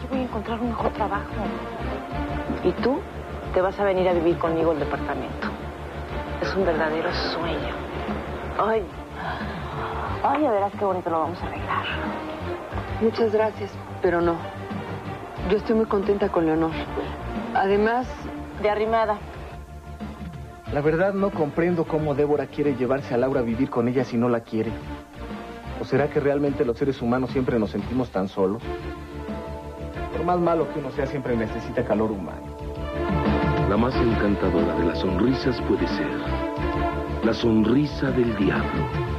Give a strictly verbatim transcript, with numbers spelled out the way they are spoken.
voy a encontrar un mejor trabajo. Y tú te vas a venir a vivir conmigo al departamento. Es un verdadero sueño. Ay, ay, ya verás qué bonito lo vamos a arreglar. Muchas gracias, pero no. Yo estoy muy contenta con Leonor. Además... De arrimada. La verdad no comprendo cómo Débora quiere llevarse a Laura a vivir con ella si no la quiere. ¿O será que realmente los seres humanos siempre nos sentimos tan solos? Por más malo que uno sea, siempre necesita calor humano. La más encantadora de las sonrisas puede ser la sonrisa del diablo.